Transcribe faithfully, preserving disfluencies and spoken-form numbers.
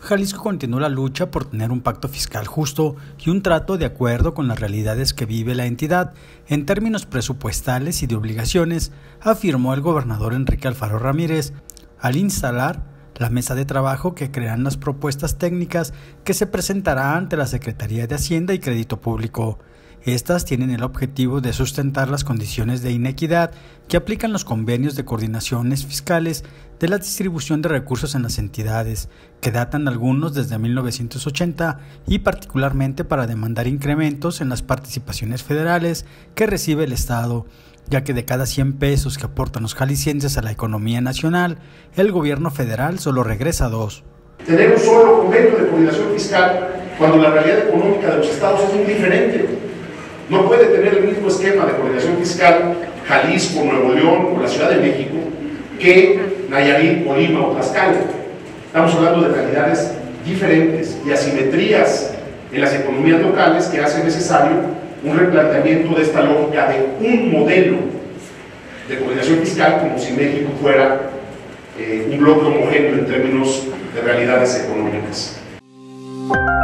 Jalisco continúa la lucha por tener un pacto fiscal justo y un trato de acuerdo con las realidades que vive la entidad en términos presupuestales y de obligaciones, afirmó el gobernador Enrique Alfaro Ramírez al instalar la mesa de trabajo que crearán las propuestas técnicas que se presentará ante la Secretaría de Hacienda y Crédito Público. Estas tienen el objetivo de sustentar las condiciones de inequidad que aplican los convenios de coordinaciones fiscales de la distribución de recursos en las entidades, que datan algunos desde mil novecientos ochenta y particularmente para demandar incrementos en las participaciones federales que recibe el Estado, ya que de cada cien pesos que aportan los jaliscienses a la economía nacional, el gobierno federal solo regresa dos. Tener un solo convenio de coordinación fiscal cuando la realidad económica de los estados es muy diferente. No puede tener el mismo esquema de coordinación fiscal Jalisco, Nuevo León o la Ciudad de México que Nayarit, Colima o Tlaxcala. Estamos hablando de realidades diferentes y asimetrías en las economías locales que hacen necesario un replanteamiento de esta lógica de un modelo de coordinación fiscal, como si México fuera eh, un bloque homogéneo en términos de realidades económicas.